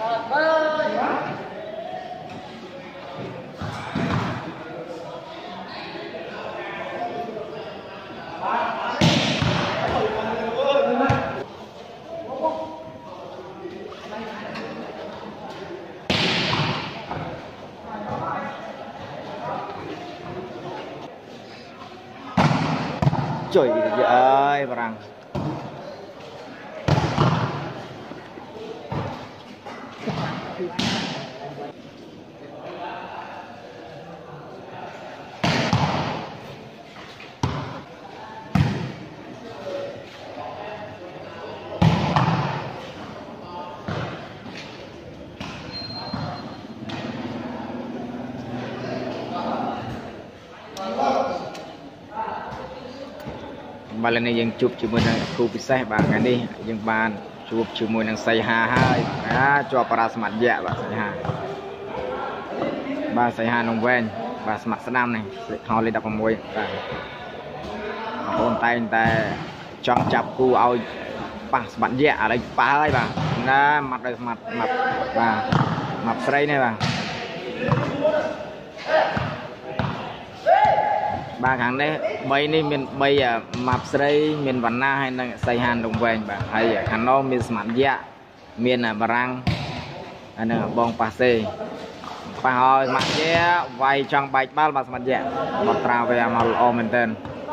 Trời ơi bà rằng mà lần này dân chụp chỉ muốn khu bị xe bằng cái đi dân bàn chụp chỉ muốn năng xây hà hai cho para smart dạ và xây hà ba xây hà nông ven và smart nam này họ lên đập vào môi và ôn tay chọn chập khu ao pa smart dạ ở đây pa ơi bà na mặt đây mặt và mặt xây này bà ba kháng đấy bay đi miền bay map xây miền Văn Na hay là xây hàn đồng vàng bà hay khán nó miền smart dạ miền là barang anh ở bong passe pa hỏi mặt dạ vay trong bạch bao mà smart dạ một trào về mà lo mình tên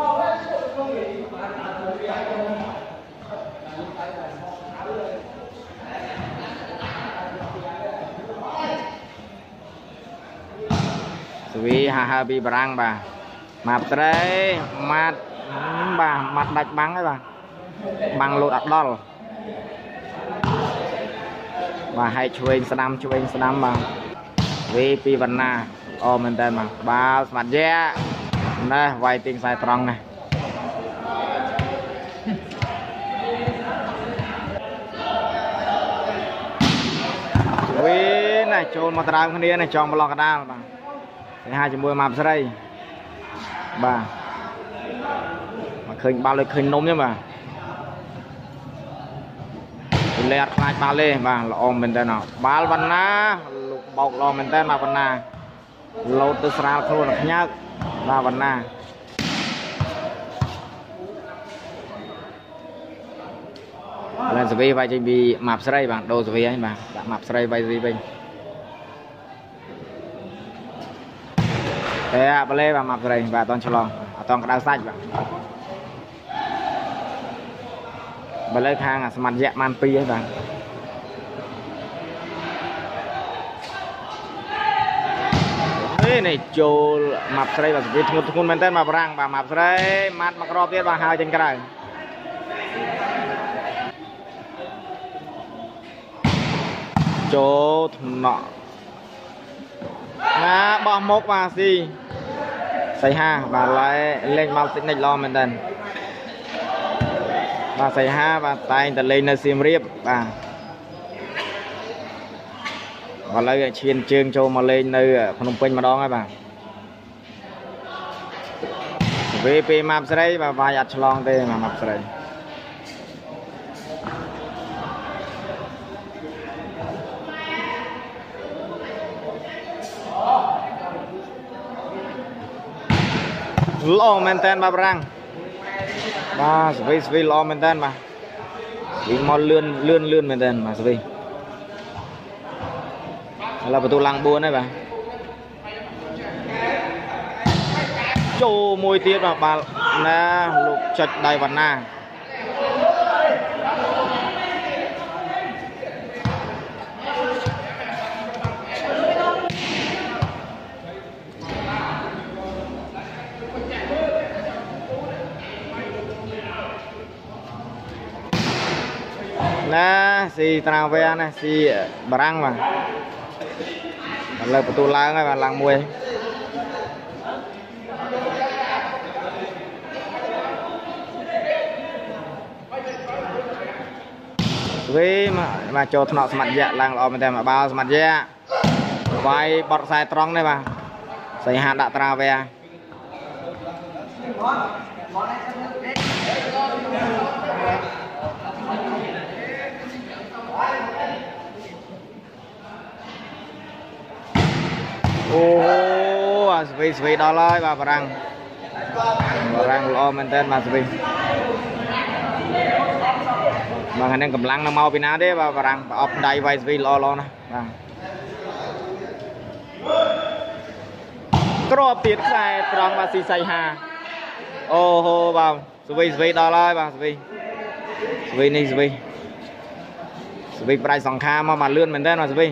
vì ha bị barang bà mặt đấy mặt bà mặt đạch băng ấy bà bằng lụt đặt đo và hay chui slam mà vì pi Văn Na mình tên mà ba mặt dẻ đây vay tiền sai tròn này vì này trôn một trạm kia này tròn một lọ cả đa mà hai chục mười map đây bà mà khơi bao lời khơi nôm nhá bà lẹt lại ba lê bà lo mình đây nào ba Văn Na bọc lo mình tên bà Văn Na lâu từ xa thôi là nhát bà Văn Na lên rồi vay chỉ bị map đây bà đồ rồi ấy bà map đây vay gì bên thế bà lê bà map đây và toàn chlo toàn cái đào sách bà lấy thang smart dạ man pi ấy bà thế này chô map đây là vì thun men tên mà rang bà map đây mát mặc rộp tiết bà hai trên cái chô nọ bỏ một bà gì xây ha và lại lên mau tính này lo mình tên và xây ha và tay ta lên là xiêm riệp và lấy chuyên chương cho mà lên nơi Phnom Penh mà đó ngay bà VP map đây và vài ắt long đây mà map đây lo men tên bà răng ba vì lo men tên mà vì mò lươn men tên mà vì làประตู lăng buôn đấy bà chô môi tiết mà bà na lục chật đầy Văn Na nè si trào về này si barang mà lờiประตู lăng này và lăng mùi vì mà cho thọ mặt dạ lăng lo mình mà bao mặt dạ vay bọt sai tròn này mà xây hạt đã trào về ô svi đó lại bà răng lo men tên mà svi mà anh em cầm lăng nó mau pin áo đấy bà răng ốp đầy vai svi lo nè cọp tiệt sai trong bà xì say hà ô hô vào svi đó lại bà svi này svi prai sòng kha mà lươn men tên mà svi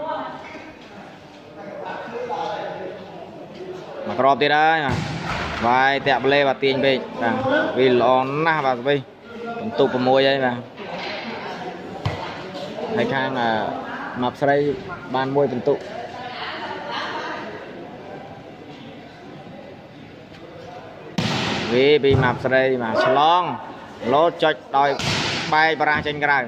mà cọp tiệt đấy vai tẹt lê và tiền về vì lon na và vì tụ của môi đây mà hai khang là mập sau đây ban môi tụ vì bị mập sau đây mà salon lố chọi đòi bay ra trên cái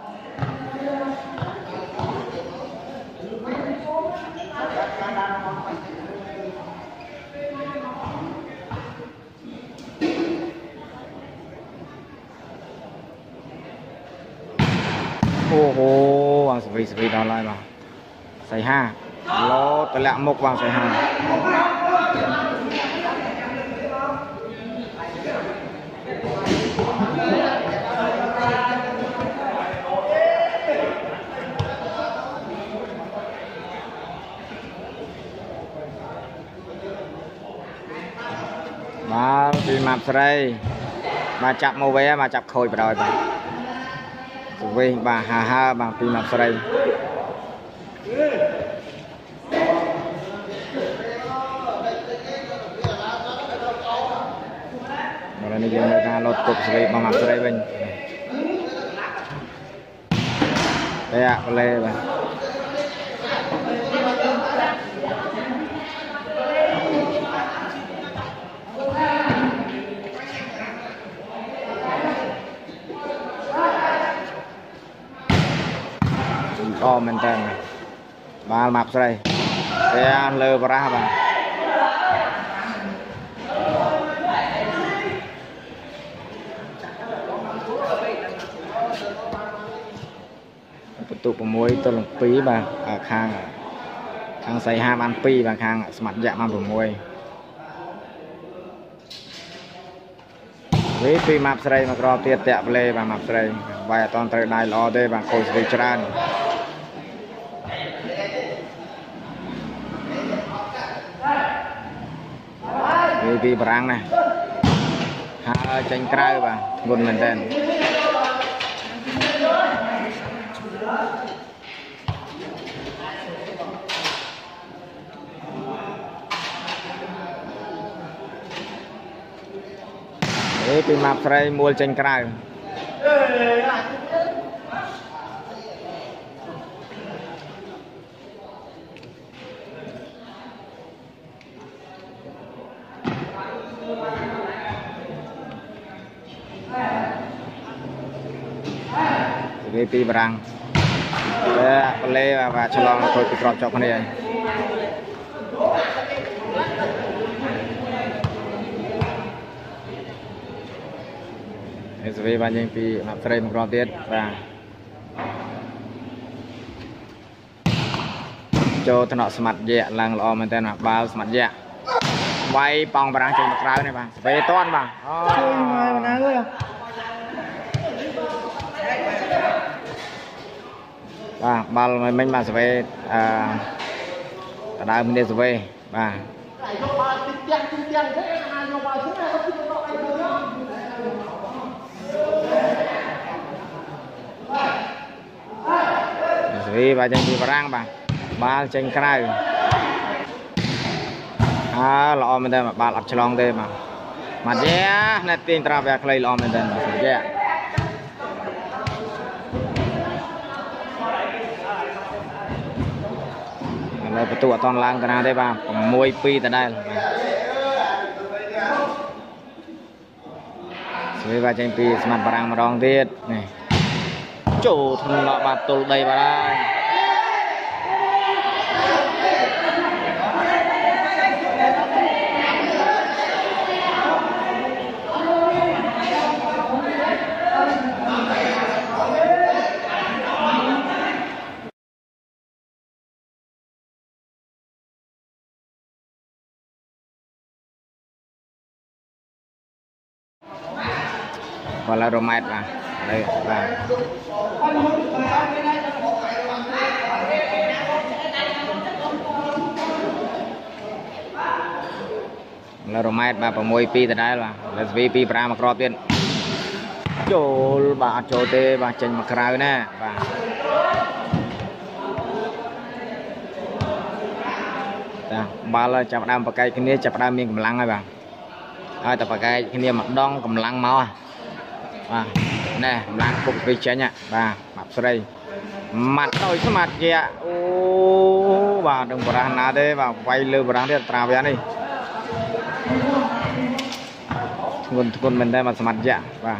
ô hô bằng svi đó lại mà xây ha lô tôi lạ một bằng xây ha mà vì map đây mà chặt màu vé mà chặt khôi rồi vì bà ha bằng pin mặt đây rồi này giờ người lột cục sợi bằng mặt đây bên đây ạ lê bà to men tên ba map đây đây lơ ra bà tụ của môi tôi lồng pí bà khang xây ham ăn pi và khang mặt dạ mang của môi với pi map đây mà có tiệt tẹt lê và map đây vài toàn tới đài lo đây và khôi svi tràn vì brang này ha tranh cray và nguồn mình tên vì map đây mua tranh cray vì pi brang lê và chalong thôi bị drop chọc này vì bao nhiêu pi map frame một drop tiết và cho thằng nọ smart dạ lăng lo mình tên là bao smart dạ quay bong brang trên mặt rau này bà về toan bà bao mình mà sẽ về đào mình sẽ về bà vì bà chân bị răng bà ba chân cái này lọ mình đây mà ba lặp chalong đây mà yeah này tiền tra về clay lọ mình đây mà yeahเลยประตูตอนล่างกันนะได้ป่ะผมมวยปีแต่ได้สวยว่าจังปีสมัครบารางมาลองเด็ดนี่โจทนละบาดตุลได้บ่ได้ là rô mát bà đây bà là rô mát bà môi pi từ đây là vì pi pra mà crop tiền chỗ bà chỗ tê bà chanh mà khơi nè bà bà là chập đam bạc cái này chập đam miếng cầm lăng rồi bà tập bạc cái này mặt đong cầm lăng máu à nè lăng phục vi chế nhá bà mặt sau đây mặt tôi số mặt kìa ô bà đừng có ra nào đấy bà quay lừa bà đang trà về này con mình đây mà mặt dạ bà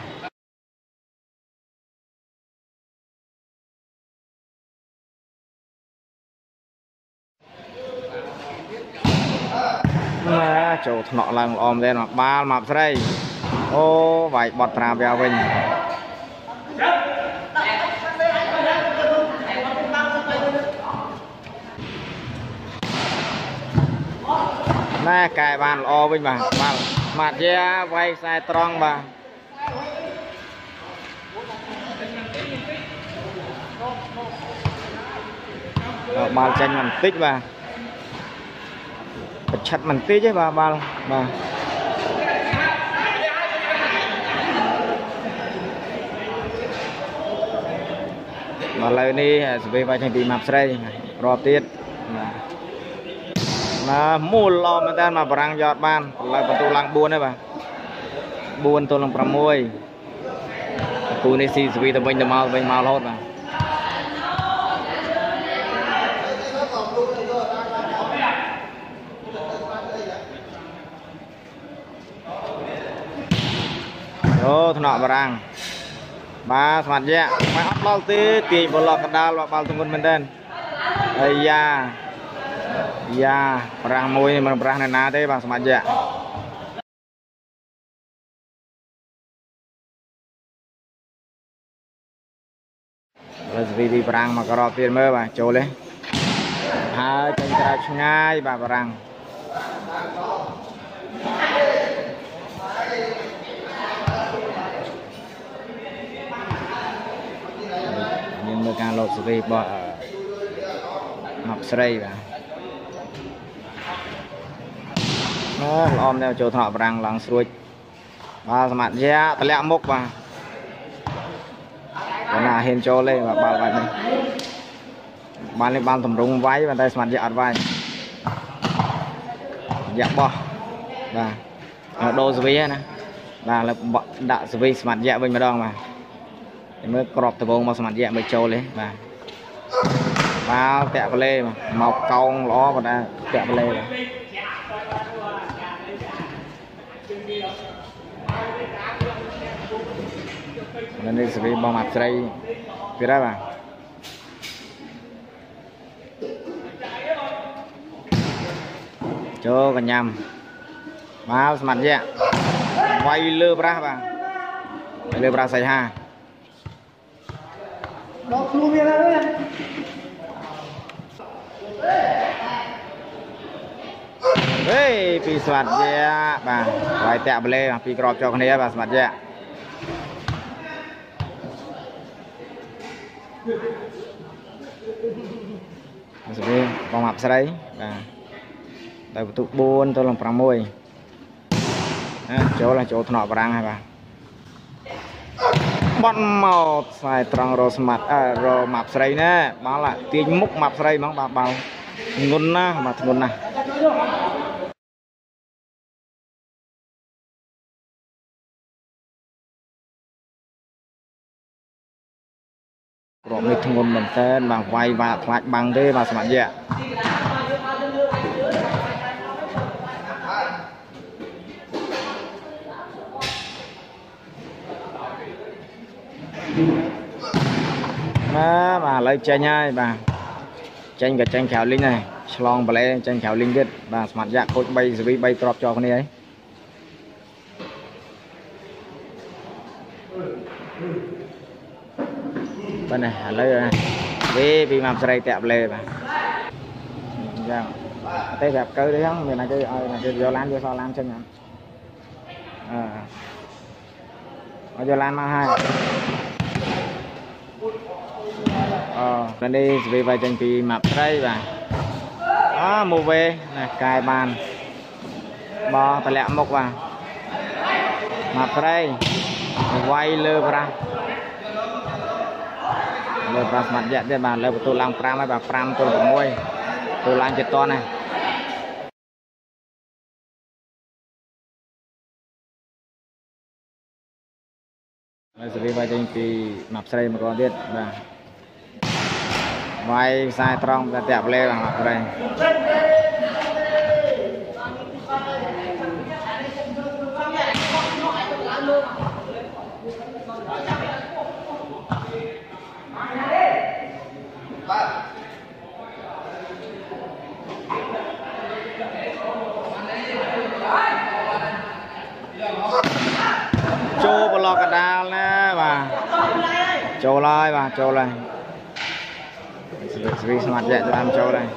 chỗ nọ lần ôm lên mặt ba mặt đây ô vậy bọt trà về mình nè cài bàn o bên bà mặt da quay sai tròn bà bà tranh mình tích bà chặt mình tích chứ bà mà lời đi về vai thành bị mập đây rọp tiết mà mua lo mà ta mà barang giọt ban lạiបន្ទូឡើង4đấy bà 4 ទល់នឹង 6គូនេះស៊ីស្វីទៅវិញទៅមករហូតបាទអូថ្នាក់បារាំងបាទស្មាត់យ៉ាមិនអត់ដល់ទេទាញបលកណ្ដាលបាល់ទង្ងន់មែនទេអាយ៉ាប្រាស់មួយមិនប្រាស់នៅណាទេបាទស្មាត់យ៉ាលើស្វីពីប្រាំងមកក្រោបទៀតមើលបាទចូលទេហើយចេញក្រៅឆ្ងាយបាទបារាំងយើងមើលការលោតស្វីរបស់មកស្រីបាទល្អមនេះចូលថ្នាក់បារាំងឡើងស្រួចបាទសមត្ថយាតម្លាក់មុខបាទណាហ៊ានចូលទេបាទបាល់បាច់នេះបាល់នេះបាល់តម្រង់វាយតែសមត្ថយាអត់វាយយ៉ាបោះបាទដូរស្វីណាបាទលើដាក់ស្វីសមត្ថយាវិញម្ដងបាទមើលក្របដបងមកសមត្ថយាមិនចូលទេបាទបាល់តាក់ប្លេមកកោងល្អប៉ុន្តែតាក់ប្លេបាទនេះស្វីបងអាប់ស្រីពីរ៉ាបាទចូលកញ្ញាំមកស្មាត់យ៉ាវាយលើប្រាស់បាទលើប្រាស់សៃហាដល់ខ្លួនវាហើយហេពីស្មាត់យ៉ាបាទវាយតាក់ប្លេពីក្របចូលគ្នាបាទស្មាត់យ៉ាស្វីបងអាប់ស្រីបាទតែបន្ទុក4ទល់នឹង 6ចូលថ្នាក់បារាំងហើយបាទបត់មកខ្សែត្រង់រស្មាត់រម៉ាប់ស្រីណែបាល់ទាញមុខម៉ាប់ស្រីហ្មងបាទបាល់ធ្ងន់ណាស់បាទធ្ងន់ណាស់ក្របនេះធ្ងន់មែនតើបាទវាយបាទខ្លាចបាំងទេបាទសមត្ថយាបាទឥឡូវចេញហើយបាទចេញក៏ចេញក្រៅលីងដែរឆ្លងប្លេចេញក្រៅលីងទៀតបាទសមត្ថយាខូច3ស្វី3ក្របជាប់គ្នាហើយបាទនេះឥឡូវពីមកស្រីតាក់ប្លេបាទអញ្ចឹងតែប្រាប់កើទៅហ្នឹងមានតែគេឲ្យគេយកឡានយកសល់ឡានចេញហ្នឹង ở vô lan mà hai lên đi vì vậy chân thì mập đây và mua về này cài bàn bò phải lẹ mộc vào mập đây quay lơ ra mặt dạ để bà lơ tôi làm pram hay bà pram tôi cũng môi tôi làm chết to này vì vậy chân thì mập đây mà còn biết và vai sai trong ra tẹp lên bằng mặt đây châu bò lò cả đào nè bà châu lai bà châu lai vì mặt dạy cho làm châu đây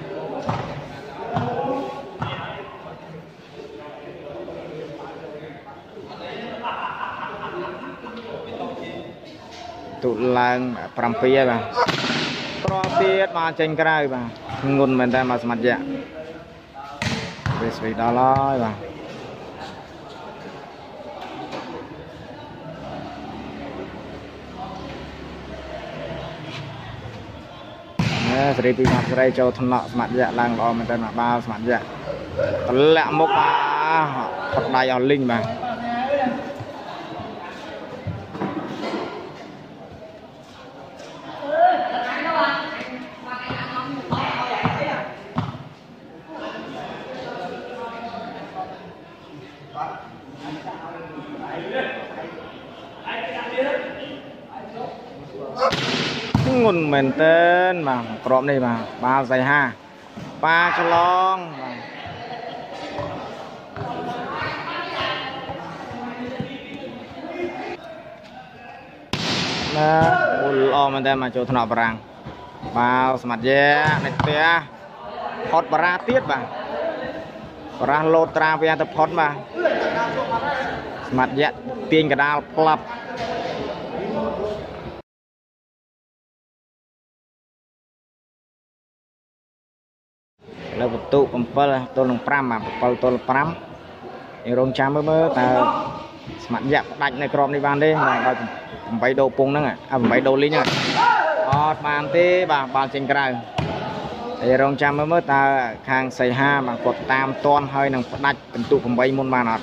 tụ lang prampi bà tiết mà tranh cái bà ngôn mình ta mà mặt dạy vì đó lo bà seri pi mặt seri cho thằng nọ mặt dạ lang lo mình tên là ba mặt dạ lẹ mốc Phật đài ở linh mà nguồn mình tên mà cọp này mà ba dày ha ba cho long lo mình tên mà chỗ thọ bàng bao mặt dê này tia hot bra tiết mà bra lô tra về tập hot mà mặt dê tiền cả đào plap là tụ cầm pal tôi lồng pram mà pal tôi pram rong cham mới ta mặt dẹp đánh này cọp này ban đi mà bảy độ pung nữa à bảy độ linh nữa bàn tí bàn trên cái này rong cham mới ta khang xây ha mà cột tam ton hơi nằng đánh tụ cầm bảy môn bàn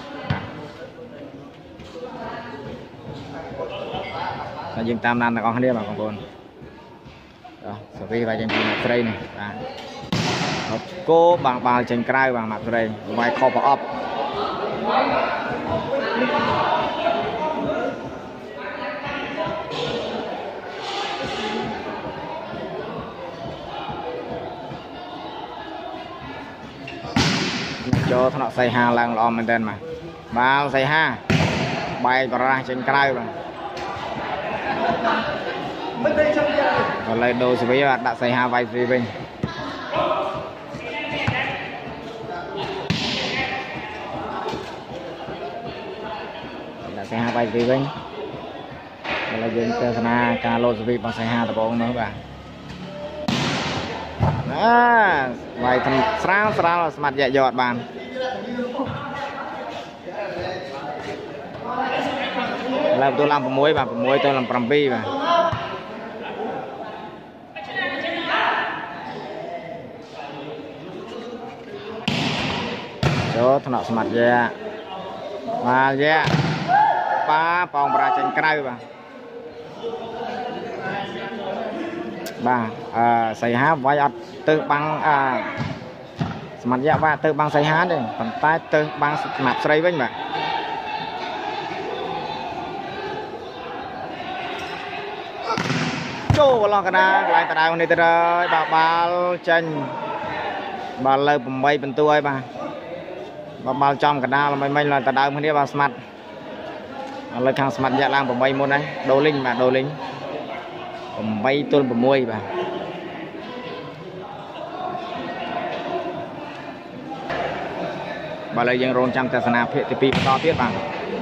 là dừng tam nan là con đi mà con cồn rồi sau khi vài chân đây này cô bằng trên cái bằng mặt đây vài cover up cho thằng xây ha lần lòm mình tên mà bao xây ha bay ra trên cái mà còn lại đồ xử lý đã xây ha vay gì bên xây ha vay gì bên là dân cơ na ca lô xử lý bằng xây ha tập bốn nữa bạn vài thằng sáng là mặt dạ giọt bàn là tôi làm muối tôi làm prampi mà cho thằng nọ mặt dạ mà dạ ba phòng ra trên cái bà xây há vai ọt từ băng mặt dạ và từ băng xây há đi còn tay từ băng mặt xây với mà chô lo cái đó lại ta đào này ta rồi bà chân bà lơ bầm bay bên tôi bà trong cái đó là mình là ta đào mình đi vào smart lơ thằng smart dạ làm bầm bay môn đấy đồ linh mà đồ linh bầm bay tôi bầm môi bà lấy dân rôn trăm ta sana phiệt thì pi to tiết bằng